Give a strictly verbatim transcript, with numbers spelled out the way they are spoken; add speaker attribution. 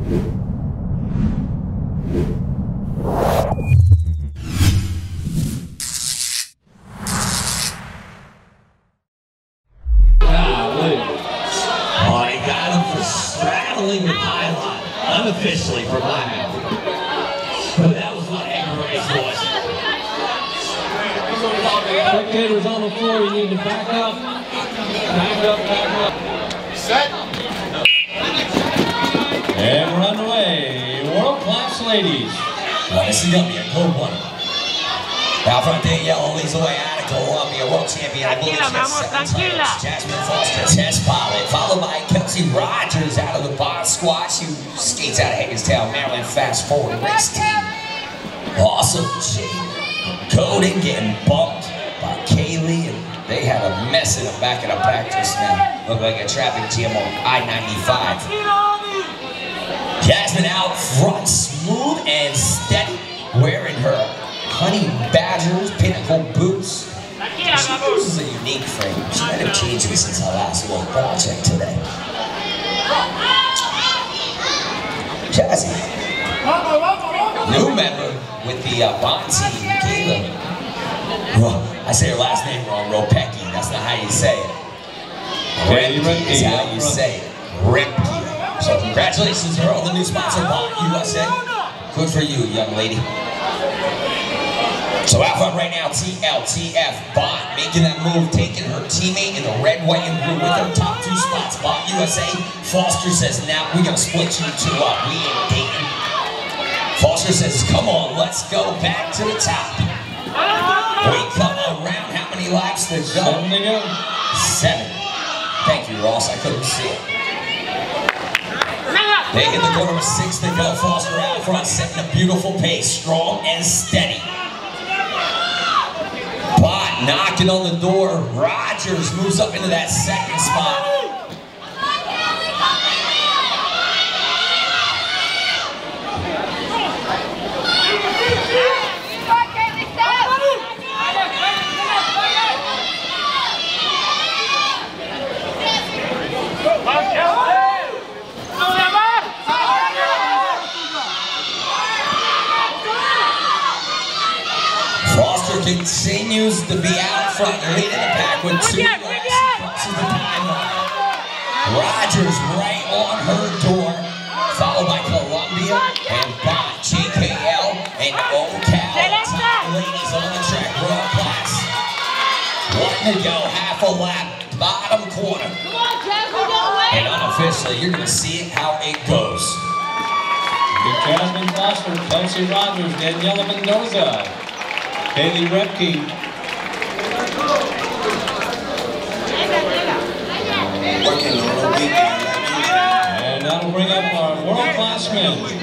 Speaker 1: Straddling the pylon, unofficially for my mouth. But that was what Anger Race was.
Speaker 2: Spectators on the floor, you need to back up. Back up, back up.
Speaker 3: Set.
Speaker 2: And run away. World class ladies.
Speaker 1: Well, this is going to be a good one. Out front there, yellow leads the way out of Columbia, world champion, I believe she has seven titles. Jasmine Foster, test pilot, followed by Kelsey Rogers out of the Boss Squash, who skates out of Hagerstown, Maryland, fast forward race team. Awesome Jade Godin getting bumped by Kaylee, and they had a mess in the back of the pack just now. Looked like a traffic jam on I ninety-five. Jasmine out front, smooth and steady, wearing her Honey Badgers pinnacle boots. She uses a unique frame. She might have changed it since our last little project today. Jazzy. New member with the uh, Bond team, Kayla. Well, I say her last name wrong, Ropecki. That's not how you say it. Remke is how you say it. Remke. So congratulations to her on the new sponsor, Bond U S A. Good for you, young lady. So out front right now, T L T F, Bond making that move, taking her teammate in the red, white, and blue with her top two spots. Bond U S A, Foster says, now we're going to split you two up. We ain't dating. Foster says, come on, let's go back to the top. We come around, how many laps to go?
Speaker 2: Seven to go.
Speaker 1: Seven. Thank you, Ross, I couldn't see it. They hit the corner with six to go. Foster out front, setting a beautiful pace, strong and steady. Bot knocking on the door. Rogers moves up into that second spot. Foster continues to be out front, leading the pack with two laps crosses the timeline. Rogers right on her door, followed by Columbia and Bot, G K L and OCal. Top ladies on the track, world class. One to go, half a lap, bottom corner. And unofficially, you're going to see it how it goes.
Speaker 2: Jasmine Foster, Kelsey Rogers, Daniela Mendoza, Kaylee Remke. And that'll bring up our world-class men.